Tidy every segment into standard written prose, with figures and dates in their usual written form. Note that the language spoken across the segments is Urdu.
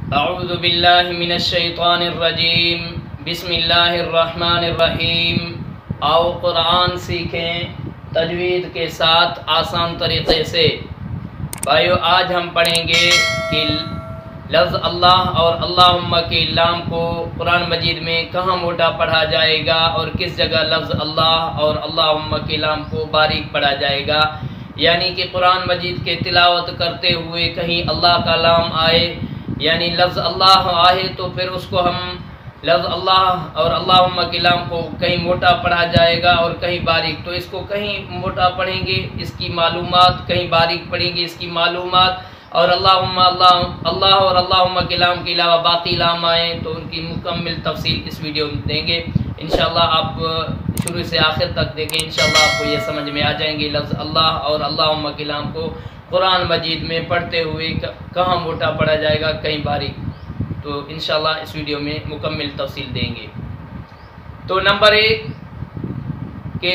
اعوذ باللہ من الشیطان الرجیم بسم اللہ الرحمن الرحیم۔ آؤ قرآن سیکھیں تجوید کے ساتھ آسان طریقے سے۔ بھائیو، آج ہم پڑھیں گے کہ لفظ اللہ اور اللہم کے لام کو قرآن مجید میں کہاں موٹا پڑھا جائے گا اور کس جگہ لفظ اللہ اور اللہم کے لام کو باریک پڑھا جائے گا، یعنی کہ قرآن مجید کے تلاوت کرتے ہوئے کہیں اللہ کا لام آئے، یعنی لفظ اللہ آئے تو پھر اس کو ہم لفظ اللہ اور اللہم کے لام کو کہیں موٹا پڑھا جائے گا اور کہیں باریک، تو اس کو کہیں موٹا پڑھیں گے اس کی معلومات، کہیں باریک پڑھیں گے اس کی معلومات، اور اللہ اور اللہم کے لام کے علاوہ باقی لام آئیں تو ان کی مکمل تفصیل اس ویڈیو میں دیں گے۔ انشاءاللہ آپ شروع سے آخر تک دیکھیں، انشاءاللہ آپ کو یہ سمجھ میں آ جائیں گے لفظ اللہ اور اللہم کے لام کو قرآن مجید میں پڑھتے ہوئے کہاں موٹا پڑھا جائے گا، کہیں باریک، تو انشاءاللہ اس ویڈیو میں مکمل تفصیل دیں گے۔ تو نمبر 1 کہ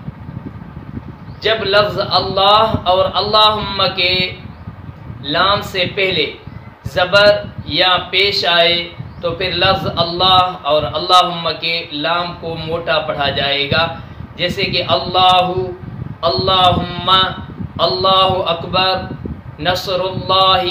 جب لفظ اللہ اور اللہم کے لام سے پہلے زبر یا پیش آئے تو پھر لفظ اللہ اور اللہم کے لام کو موٹا پڑھا جائے گا، جیسے کہ اللہ، اللہم، اللہ اکبر، نصر اللہ،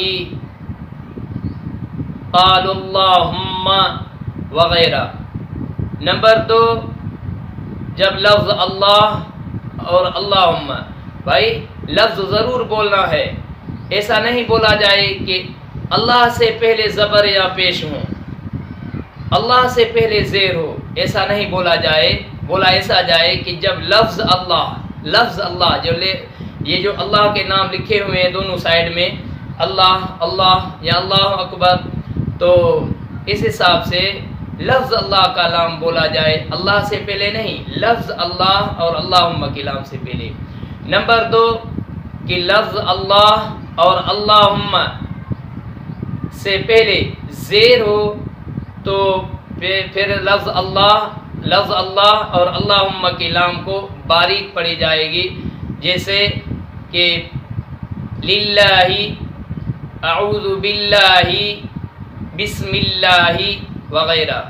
قال اللہم وغیرہ۔ نمبر 2 جب لفظ اللہ اور اللہم، بھائی لفظ ضرور بولنا ہے، ایسا نہیں بولا جائے کہ اللہ سے پہلے زبر یا پیش ہوں، اللہ سے پہلے زیر ہو، ایسا نہیں بولا جائے، بولا ایسا جائے کہ جب لفظ اللہ یہ جو اللہ کے نام لکھے ہوئے ہیں دونوں سائیڈ میں، اللہ اللہ یا اللہ اکبر، تو اس حساب سے لفظ اللہ کا لام بولا جائے، اللہ سے پہلے نہیں، لفظ اللہ اور اللہم کے لام سے پہلے۔ نمبر 2 کہ لفظ اللہ اور اللہم سے پہلے زیر ہو تو پھر لفظ اللہ اور اللہم کے لام کو باریک پڑھی جائے گی، جیسے کہ للہ، اعوذ باللہ، بسم اللہ وغیرہ۔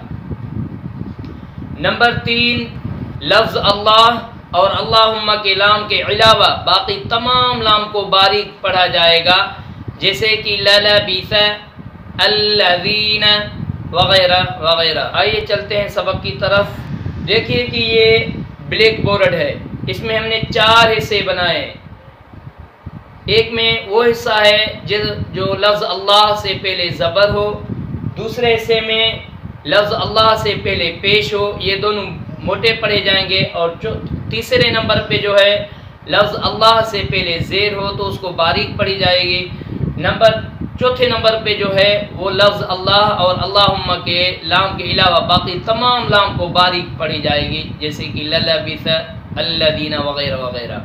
نمبر 3 لفظ اللہ اور اللہم کے لام کے علاوہ باقی تمام لام کو باریک پڑھا جائے گا، جیسے کہ للبث، الذین وغیرہ وغیرہ۔ آئیے چلتے ہیں سبق کی طرف۔ دیکھیے کہ یہ بلیک بورڈ ہے، اس میں ہم نے 4 حصے بنائے ہیں۔ ایک میں وہ حصہ ہے جو لفظ اللہ سے پہلے زبر ہو، دوسرے حصے میں لفظ اللہ سے پہلے پیش ہو، یہ دونوں موٹے پڑھے جائیں گے، اور تیسرے نمبر پہ جو ہے لفظ اللہ سے پہلے زیر ہو تو اس کو باریک پڑھی جائے گی۔ چوتھے نمبر پہ جو ہے وہ لفظ اللہ اور اللہم کے لام کے علاوہ باقی تمام لام کو باریک پڑھی جائے گی، جیسے کہ للبث، الذین وغیرہ وغیرہ۔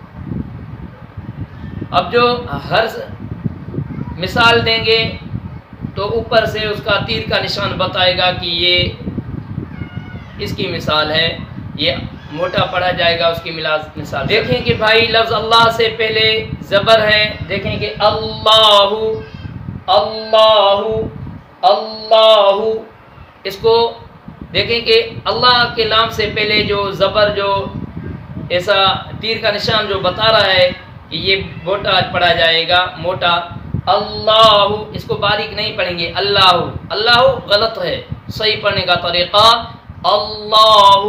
اب جو ہر مثال دیں گے تو اوپر سے اس کا تیر کا نشان بتائے گا کہ یہ اس کی مثال ہے، یہ موٹا پڑھا جائے گا اس کی مثال۔ دیکھیں کہ بھائی لفظ اللہ سے پہلے زبر ہے، دیکھیں کہ اللہ اللہ اللہ، اس کو دیکھیں کہ اللہ کے لام سے پہلے جو زبر جو ایسا تیر کا نشان جو بتا رہا ہے کہ یہ موٹا پڑھا جائے گا، موٹا۔ اللہ، اس کو باریک نہیں پڑھیں گے، اللہ اللہ غلط ہے، صحیح پڑھنے کا طریقہ اللہ۔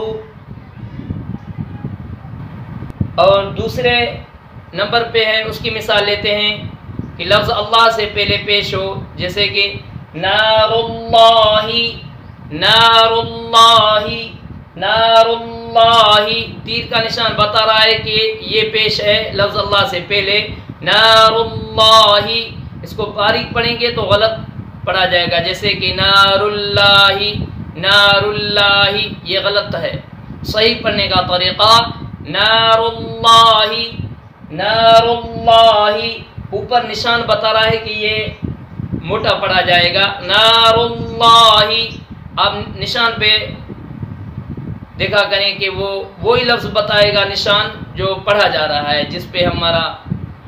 اور دوسرے نمبر پہ ہے، اس کی مثال لیتے ہیں کہ لفظ اللہ سے پہلے پیش ہو، جیسے کہ نار اللہ، نار اللہ، نار اللہ، تیر کا نشان بتا رہا ہے کہ یہ پیش ہے لفظ اللہ سے پہلے، نار اللہ، اس کو باریک پڑھیں گے تو غلط پڑھا جائے گا، جیسے کہ نار اللہ، نار اللہ، یہ غلط ہے، صحیح پڑھنے کا طریقہ نار اللہ، نار اللہ، اوپر نشان بتا رہا ہے کہ یہ موٹا پڑھا جائے گا، نار اللہ۔ اب نشان پہ دیکھا کریں کہ وہی لفظ بتائے گا نشان جو پڑھا جا رہا ہے، جس پہ ہمارا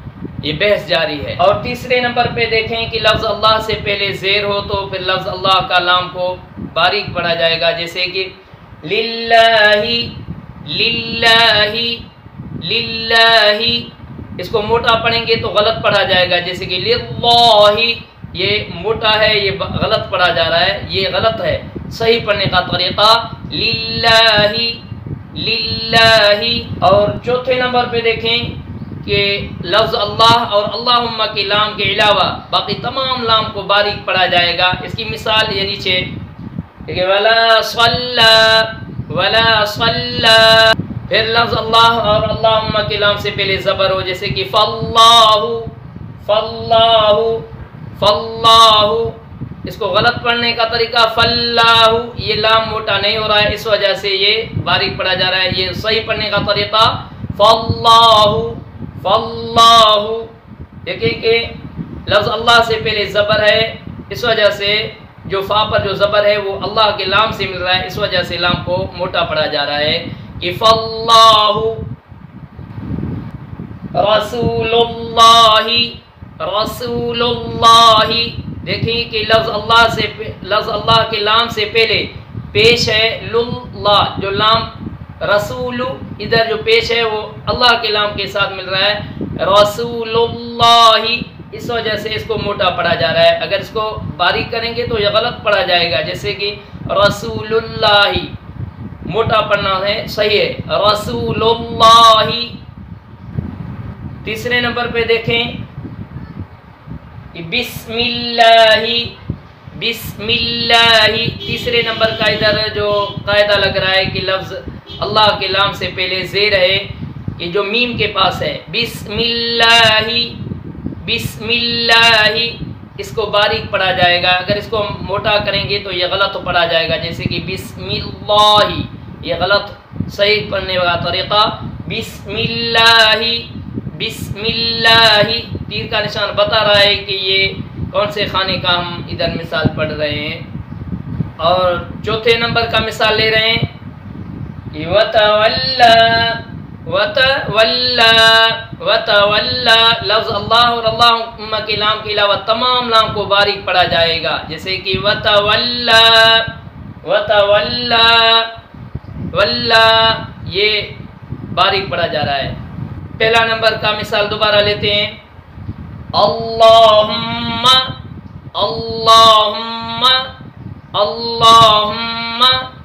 یہ بحث جاری ہے۔ اور تیسرے نمبر پہ دیکھیں کہ لفظ اللہ سے پہلے زیر ہو تو پھر لفظ اللہ کا لام کو باریک پڑھا جائے گا، جیسے کہ للہ للہ للہ، اس کو موٹا پڑھیں گے تو غلط پڑھا جائے گا، جیسے کہ للہ، یہ موٹا ہے، یہ غلط پڑھا جا رہا ہے، یہ غلط ہے۔ صحیح پڑھنے کا طریقہ للہ للہ۔ اور چوتھے نمبر پہ دیکھیں کہ لفظ اللہ اور اللہم کے لام کے علاوہ باقی تمام لام کو باریک پڑھا جائے گا۔ اس کی مثال یہ نیچے کہ ولا صلی ولا صلی، پھر لفظ اللہ اور اللہم کے لام سے پہلے زبر ہو، جیسے کہ فاللہ فاللہ فاللہ، اس کو غلط پڑھنے کا طریقہ فاللہ، یہ لام موٹا نہیں ہو رہا ہے، اس وجہ سے یہ باریک پڑھا جا رہا ہے۔ یہ صحیح پڑھنے کا طریقہ فاللہ فاللہ۔ دیکھیں کہ لفظ اللہ سے پہلے زبر ہے، اس وجہ سے جو فا پر جو زبر ہے وہ اللہ کے لام سے مل رہا ہے، اس وجہ سے لام کو موٹا پڑھا جا رہا ہے کہ فاللہ رسول اللہ رسول اللہ۔ دیکھیں کہ لفظ اللہ کے لام سے پہلے پیش ہے للہ، جو لام رسول ادھر جو پیش ہے وہ اللہ کے لام کے ساتھ مل رہا ہے رسول اللہ، اس وجہ سے اس کو موٹا پڑھا جا رہا ہے۔ اگر اس کو باریک کریں گے تو یہ غلط پڑھا جائے گا، جیسے کہ رسول اللہ، موٹا پڑھنا ہے، صحیح ہے رسول اللہ۔ تیسرے نمبر پہ دیکھیں بسم اللہ بسم اللہ، تیسرے نمبر کا ادھر جو قاعدہ لگ رہا ہے کہ لفظ اللہ کے لام سے پہلے زیر ہے کہ جو میم کے پاس ہے، بسم اللہ بسم اللہ، اس کو باریک پڑھا جائے گا۔ اگر اس کو موٹا کریں گے تو یہ غلط پڑھا جائے گا، جیسے کہ بسم اللہ، یہ غلط۔ صحیح پڑھنے والا طریقہ بسم اللہ بسم اللہ، تیر کا نشان بتا رہا ہے کہ یہ کون سے خانے کا ہم ادھر مثال پڑھ رہے ہیں۔ اور چوتھے نمبر کا مثال لے رہے ہیں وَتَوَلَّى وَتَوَلَّى وَتَوَلَّى، لفظ اللہ اور اللہم کے لام کے علاوہ تمام لام کو باریک پڑھا جائے گا، جیسے کہ وَتَوَلَّى وَتَوَلَّى وَلَّى، یہ باریک پڑھا جا رہا ہے۔ پہلا نمبر کا مثال دوبارہ لیتے ہیں اللہم اللہم اللہم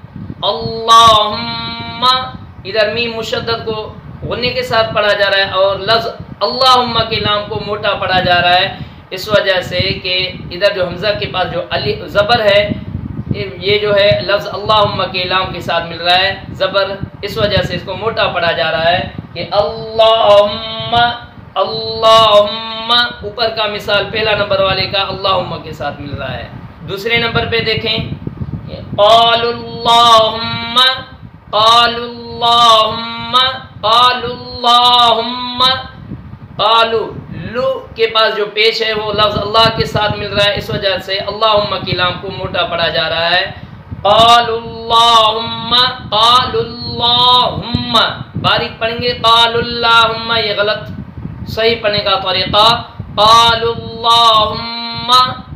اللہم، ادھر میم مشدد کو غنّے کے ساتھ پڑھا جا رہا ہے اور لفظ اللہم کے لام کو موٹا پڑھا جا رہا ہے، اس وجہ سے کہ ادھر جو حمزہ کے پاس جو زبر ہے، یہ جو ہے لفظ اللہم کے لام کے ساتھ مل رہا ہے زبر، اس وجہ سے اس کو موٹا پڑھا جا رہا ہے کہ اللہم اللہم، اوپر کا مثال پہلا نمبر والے کا اللہم کے ساتھ مل رہا ہے۔ دوسرے نمبر پہ دیکھیں قالوا اللہم قالوا اللہم قالوا اللہم، قالوا لو کے پاس جو پیش ہے وہ لفظ اللہ کے ساتھ مل رہا ہے، اس وجہ سے اللہم کی لام کو موٹا پڑھا جا رہا ہے قالوا اللہم قالوا اللہم، باریک پڑھیں گے قالوا اللہم، یہ غلط۔ صحیح پڑھنے کا طریقہ قالوا اللہم۔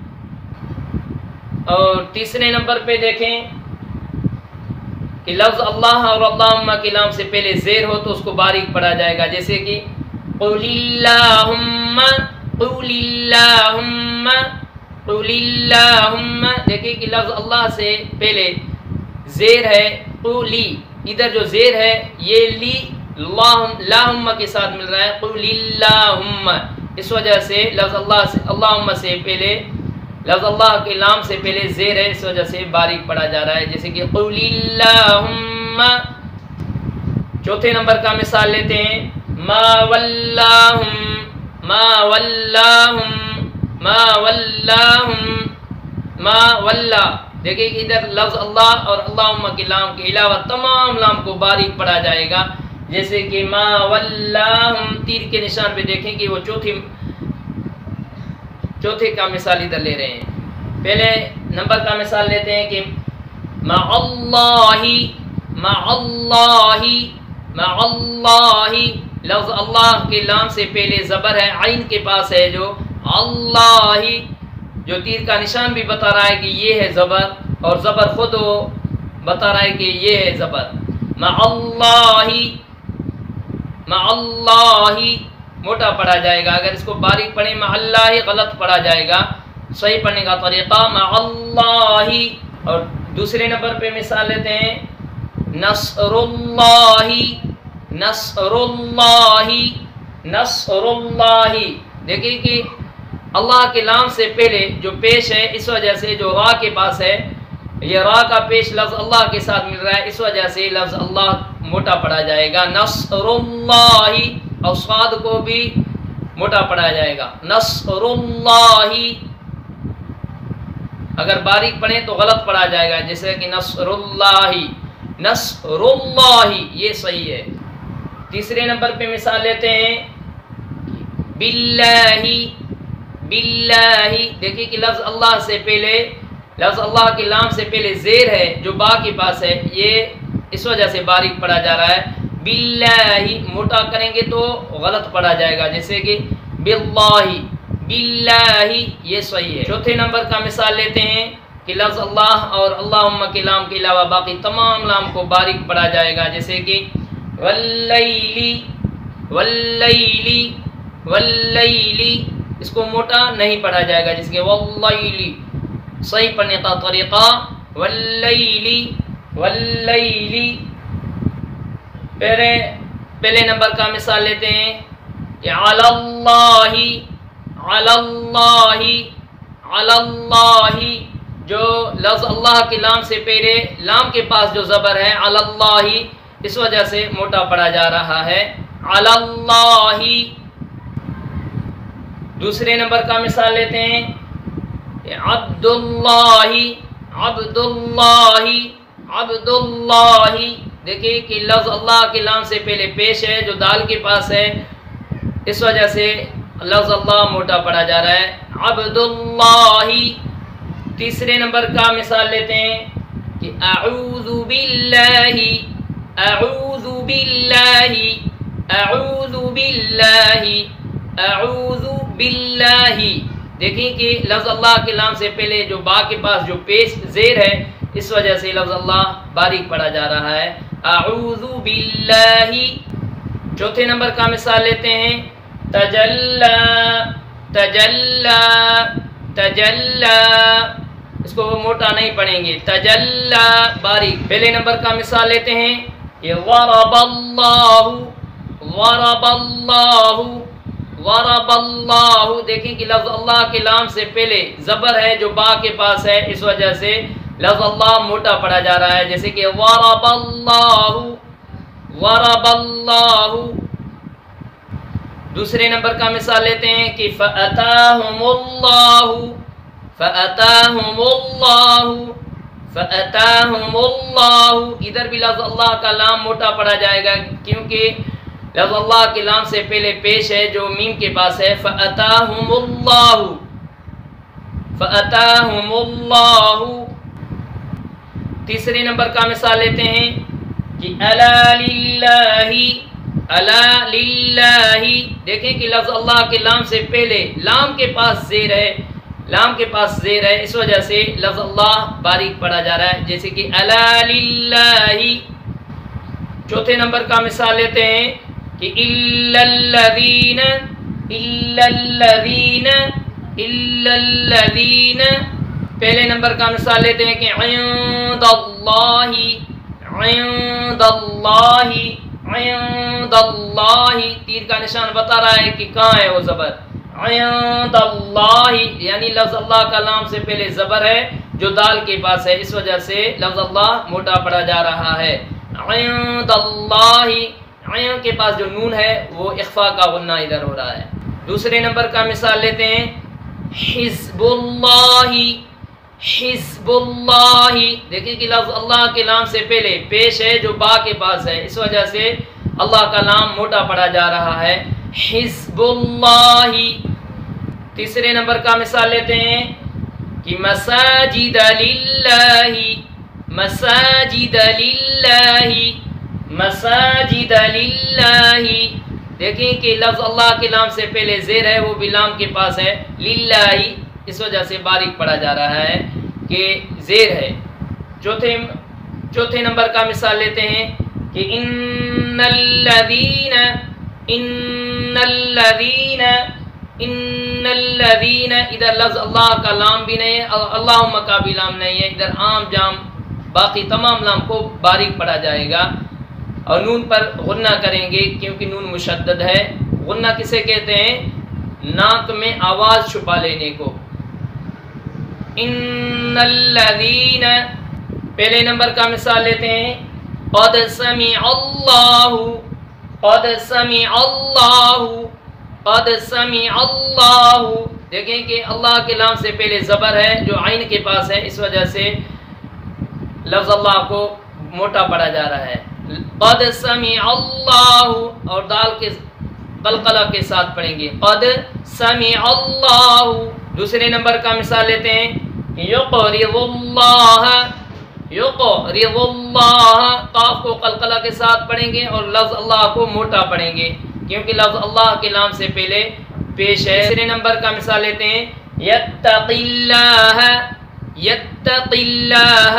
اور تیسرے نمبر پہ دیکھیں کہ لفظ اللہ اور اللہم کے لام سے پہلے زیر ہو تو اس کو باریک پڑھا جائے گا، جیسے کہ قل اللہم قل اللہم قل اللہم، دیکھیں کہ لفظ اللہ سے پہلے زیر ہے قولی، ادھر جو زیر ہے یہ لی اللہم کے ساتھ مل رہا ہے قل اللہم، اس وجہ سے لفظ اللہم سے پہلے لفظ اللہ کے لام سے پہلے زیر ہے، اس وجہ سے باریک پڑھا جا رہا ہے، جیسے کہ قل اللہم۔ چوتھے نمبر کا مثال لیتے ہیں ما ولاہم ما ولاہم ما ولاہم ما ولا، دیکھیں کہ ادھر لفظ اللہ اور اللہم کے لام کے علاوہ تمام لام کو باریک پڑھا جائے گا، جیسے کہ ما ولاہم، تیر کے نشان پہ دیکھیں کہ وہ چوتھے کا مثال ادھر لے رہے ہیں۔ پہلے نمبر کا مثال لیتے ہیں کہ مع اللہ مع اللہ مع اللہ لفظ اللہ کے لام سے پہلے زبر ہے، عین کے پاس ہے جو اللہ، جو تیر کا نشان بھی بتا رہا ہے کہ یہ ہے زبر، اور زبر خود وہ بتا رہا ہے کہ یہ ہے زبر۔ مع اللہ، مع اللہ موٹا پڑھا جائے گا، اگر اس کو باریک پڑھیں مع اللہ غلط پڑھا جائے گا۔ صحیح پڑھنے کا طریقہ مع اللہ۔ اور دوسرے نمبر پہ مثال لیتے ہیں نصر اللہ، نصر اللہ، نصر اللہ۔ دیکھیں کہ اللہ کے نام سے پہلے جو پیش ہے، اس وجہ سے جو را کے پاس ہے، یہ را کا پیش لفظ اللہ کے ساتھ مل رہا ہے، اس وجہ سے لفظ اللہ موٹا پڑھا جائے گا، نصر اللہ۔ اور صاد کو بھی موٹا پڑھا جائے گا، نصر اللہ۔ اگر باریک پڑھیں تو غلط پڑھا جائے گا، جیسے کہ نصر اللہ، نصر اللہ، یہ صحیح ہے۔ تیسرے نمبر پہ مثال لیتے ہیں باللہ، باللہ۔ دیکھیں کہ لفظ اللہ سے پہلے، لفظ اللہ کے لام سے پہلے زیر ہے جو با کے پاس ہے، یہ اس وجہ سے باریک پڑھا جا رہا ہے۔ باللہ موٹا کریں گے تو غلط پڑھا جائے گا، جیسے کہ باللہ، باللہ، یہ صحیح ہے۔ چوتھے نمبر کا مثال لیتے ہیں کہ لفظ اللہ اور اللہم کے لام کے علاوہ باقی تمام لام کو باریک پڑھا جائے گا، جیسے کہ واللیل، واللیل، واللیل، اس کو موٹا نہیں پڑھا جائے گا، جس کے واللیل۔ صحیح پڑھنے کا طریقہ واللیل، واللیل۔ پہلے نمبر کا مثال لیتے ہیں کہ علی اللہ، علی اللہ، علی اللہ۔ جو لفظ اللہ کے لام سے پہلے لام کے پاس جو زبر ہے علی اللہ، اس وجہ سے موٹا پڑھا جا رہا ہے، علی اللہ۔ دوسرے نمبر کا مثال لیتے ہیں کہ عبد اللہ، عبد اللہ، عبد اللہ۔ دیکھیں کہ لفظ اللہ کے لام سے پہلے پیش ہے جو دال کے پاس ہے، اس وجہ سے لفظ اللہ موٹا پڑھا جا رہا ہے، عبد اللہ۔ تیسرے نمبر کا مثال لیتے ہیں کہ اعوذ باللہ، اعوذ باللہ، اعوذ باللہ، اعوذ باللہ۔ دیکھیں کہ لفظ اللہ کے لام سے پہلے جو با کے پاس جو پیش زیر ہے، اس وجہ سے لفظ اللہ باریک پڑھا جا رہا ہے، اعوذ باللہ۔ چوتھے نمبر کا مثال لیتے ہیں تجلی، تجلی، تجلی۔ اس کو وہ موٹا نہیں پڑھیں گے، تجلی باریک۔ پہلے نمبر کا مثال لیتے ہیں یہ ضرب اللہ، ضرب اللہ، ضرب اللہ۔ دیکھیں کہ لفظ اللہ کے لام سے پہلے زبر ہے جو با کے پاس ہے، اس وجہ سے لفظ اللہ موٹا پڑھا جا رہا ہے، جیسے کہ ضرب اللہ، ضرب اللہ۔ دوسرے نمبر کا مثال لیتے ہیں کہ فأتاہم اللہ، فأتاہم اللہ، فأتاہم اللہ۔ ادھر بھی لفظ اللہ کا لام موٹا پڑھا جائے گا، کیونکہ لفظ اللہ کے لام سے پہلے پیش ہے جو میم کے پاس ہے، فأتاہم اللہ، فأتاہم اللہ۔ تیسرے نمبر کا مثال لیتے ہیں کہ الا للہ، الا للہ۔ دیکھیں کہ لفظ اللہ کے لام سے پہلے لام کے پاس زیر ہے، لام کے پاس زیر ہے، اس وجہ سے لفظ اللہ باریک پڑھا جا رہا ہے، جیسے کہ الا للہ۔ چوتھے نمبر کا مثال لیتے ہیں کہ الا الذین، الا الذین، الا الذین۔ پہلے نمبر کا مثال لیتے ہیں کہ عند اللہ، عند اللہ، عند اللہ۔ تیر کا نشان بتا رہا ہے کہ کہاں ہے وہ زبر، عند اللہ، یعنی لفظ اللہ کا لام سے پہلے زبر ہے جو دال کے پاس ہے، اس وجہ سے لفظ اللہ موٹا پڑھا جا رہا ہے، عند اللہ۔ عین کے پاس جو نون ہے وہ اخفا کا غنہ ادھر ہو رہا ہے۔ دوسرے نمبر کا مثال لیتے ہیں حزب اللہ، حزب اللہ۔ دیکھیں کہ لفظ اللہ کے نام سے پہلے پیش ہے جو با کے پاس ہے، اس وجہ سے اللہ کا نام موٹا پڑھا جا رہا ہے، حزب اللہ۔ تیسرے نمبر کا مثال لیتے ہیں کہ مساجد للہ، مساجد للہ، مساجد للہ۔ دیکھیں کہ لفظ اللہ کے لام سے پہلے زیر ہے، وہ بھی لام کے پاس ہے، للہ، اس وجہ سے باریک پڑھا جا رہا ہے کہ زیر ہے۔ چوتھے نمبر کا مثال لیتے ہیں کہ ان الذین، ادھر لفظ اللہ کا لام بھی نہیں ہے اور اللہم کا بھی لام نہیں ہے، ادھر عام جام باقی تمام لام کو باریک پڑھا جائے گا اور نون پر غنہ کریں گے کیونکہ نون مشدد ہے۔ غنہ کسے کہتے ہیں؟ ناک میں آواز چھپا لینے کو۔ ان الذین، پہلے نمبر کا مثال لیتے ہیں، قد سمع اللہ، قد سمع اللہ، قد سمع اللہ۔ دیکھیں کہ اللہ کے لام سے پہلے زبر ہے جو عین کے پاس ہے، اس وجہ سے لفظ اللہ کو موٹا پڑھا جا رہا ہے۔ قد سمع اللہ، اور دال کے قلقلہ کے ساتھ پڑھیں گے، قد سمع اللہ۔ دوسرے نمبر کا مثال لیتے ہیں، یقرض اللہ، یقرض اللہ، قاف کو قلقلہ کے ساتھ پڑھیں گے اور لفظ اللہ کو موٹا پڑھیں گے کیونکہ لفظ اللہ کے لام سے پہلے پیش ہے۔ تیسرے نمبر کا مثال لیتے ہیں، یتق اللہ، یتق اللہ،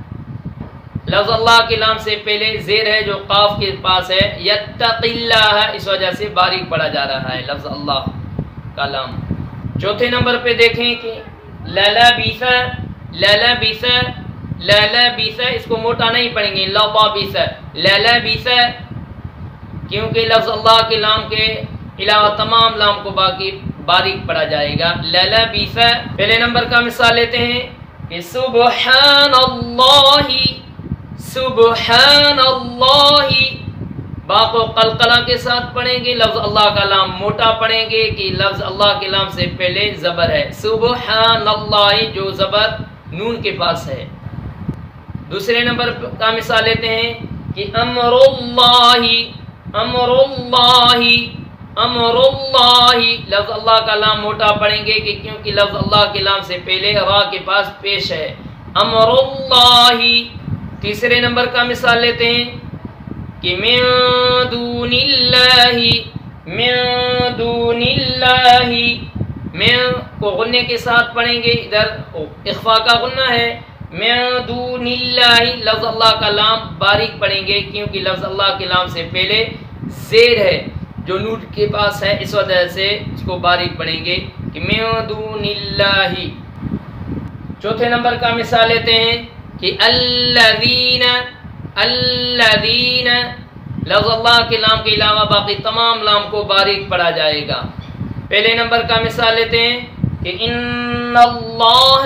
لفظ اللہ کے لام سے پہلے زیر ہے جو قاف کے پاس ہے، یتق اللہ، اس وجہ سے باریک پڑھا جا رہا ہے لفظ اللہ کا لام۔ چوتھے نمبر پہ دیکھیں کہ للبث، للبث، للبث، اس کو موٹا نہیں پڑھیں گے، للبث، للبث، کیونکہ لفظ اللہ کے لام کے علاوہ تمام لام کو باقی باریک پڑھا جائے گا، للبث۔ پہلے نمبر کا مثال لیتے ہیں کہ سبحان اللہ، سبحان اللہ، با کو قلقلہ کے ساتھ پڑھیں گے، لفظ اللہ کا لام موٹا پڑھیں گے کہ لفظ اللہ کے لام سے پہلے زبر ہے، سبحان اللہ، جو زبر نون کے پاس ہے۔ دوسرے نمبر کا مثال لیتے ہیں کہ امر اللہ، امر اللہ، امر اللہ، لفظ اللہ کا لام موٹا پڑھیں گے کہ کیونکہ لفظ اللہ کے لام سے پہلے را کے پاس پیش ہے، امر اللہ۔ تیسرے نمبر کا مثال لیتے ہیں کہ من دون اللہ، من دون اللہ، من کو غنے کے ساتھ پڑھیں گے، ادھر اخفا کا غنہ ہے، من دون اللہ، لفظ اللہ کا لام باریک پڑھیں گے کیونکہ لفظ اللہ کے لام سے پہلے زیر ہے جو نون کے پاس ہے، اس وجہ سے اس کو باریک پڑھیں گے کہ من دون اللہ۔ چوتھے نمبر کا مثال لیتے ہیں کہ الذین، الذین، لفظ اللہ کے لام کے علاوہ باقی تمام لام کو باریک پڑھا جائے گا۔ پہلے نمبر کا مثال لیتے ہیں کہ ان اللہ،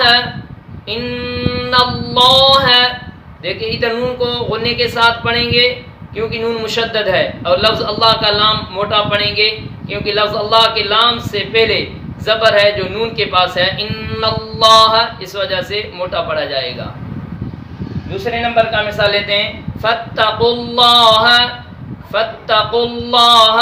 ان اللہ، دیکھیں ادھر نون کو غنے کے ساتھ پڑھیں گے کیونکہ نون مشدد ہے اور لفظ اللہ کا لام موٹا پڑھیں گے کیونکہ لفظ اللہ کے لام سے پہلے زبر ہے جو نون کے پاس ہے، ان اللہ، اس وجہ سے موٹا پڑھا جائے گا۔ دوسرے نمبر کا مثال لیتے ہیں، فاتقوا اللہ، فاتقوا اللہ،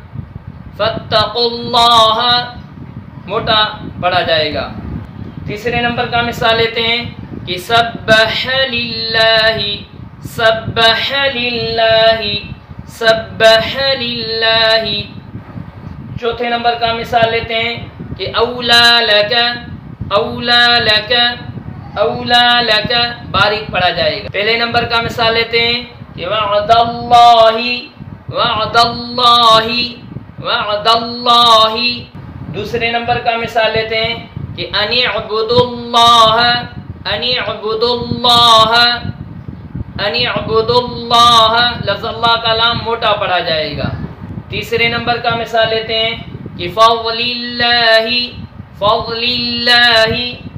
فاتقوا اللہ، موٹا پڑھا جائے گا۔ تیسرے نمبر کا مثال لیتے ہیں کہ سبح للہ، سبح للہ، سبح للہ۔ چوتھے نمبر کا مثال لیتے ہیں کہ اولا لک، اولا لک، اولا لک، باریک پڑھا جائے گا۔ پہلے نمبر کا مثال لیتے ہیں کہ وعد اللہ، وعد اللہ، وعد اللہ۔ دوسرے نمبر کا مثال لیتے ہیں کہ ان اعبدوا اللہ، ان اعبدوا اللہ، ان اعبدوا اللہ، لفظ اللہ کا لام موٹا پڑھا جائے گا۔ تیسرے نمبر کا مثال لیتے ہیں کہ فضل اللہ، فضل اللہ،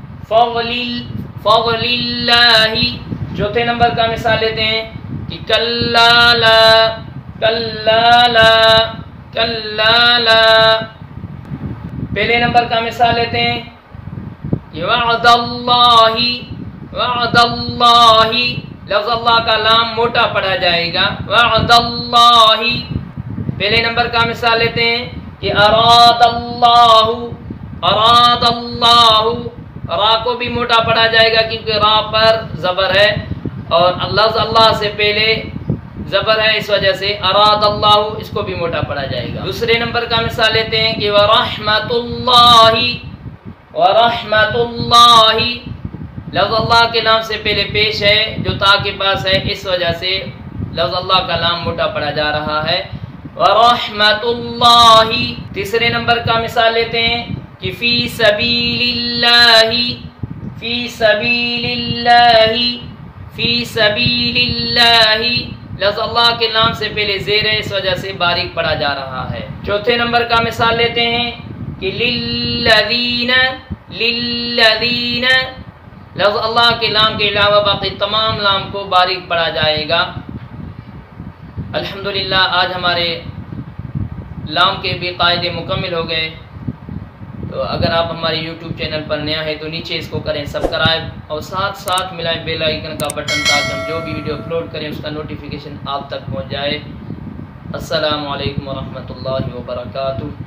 فضل اللہ۔ چوتھے نمبر کا مثال لیتے ہیں کہ کلا لا، کلا لا، کلا لا۔ پہلے نمبر کا مثال لیتے ہیں کہ وعد اللہ، وعد اللہ، لفظ اللہ کا لام موٹا پڑھا جائے گا، وعد اللہ۔ پہلے نمبر کا مثال لیتے ہیں کہ اراد اللہ، اراد اللہ، را کو بھی موٹا پڑھا جائے گا کیونکہ را پر زبر ہے اور لفظ اللہ سے پہلے زبر ہے اس وجہ سے اراد اللہ اس کو بھی موٹا پڑا جائے گا۔ دوسرے نمبر کا مثال لیتے ہیں کہ ورحمت اللہ، ورحمت اللہ لفظ اللہ کے نام سے پہلے پیش ہے جو تا کے پاس ہے، اس وجہ سے لفظ اللہ کا نام موٹا پڑا جا رہا ہے ورحمت اللہ۔ تیسرے نمبر کا مثال لیتے ہیں کہ فی سبیل اللہ، فی سبیل اللہ، فی سبیل اللہ لفظ اللہ کے نام سے پہلے زیر ہے اس وجہ سے باریک پڑا جا رہا ہے۔ چوتھے نمبر کا مثال لیتے ہیں کہ للذین، للذین لفظ اللہ کے نام کے علاوہ باقی تمام نام کو باریک پڑا جائے گا۔ الحمدللہ آج ہمارے لام کے بھی قاعدے مکمل ہو گئے۔ تو اگر آپ ہمارے یوٹیوب چینل پر نیا ہے تو نیچے اس کو کریں سبسکرائب اور ساتھ ساتھ ملائیں بیل آئیکن کا بٹن تاکہ ہم جو بھی ویڈیو اپلوڈ کریں اس کا نوٹیفیکیشن آپ تک پہنچ جائے۔ السلام علیکم ورحمۃ اللہ وبرکاتہ۔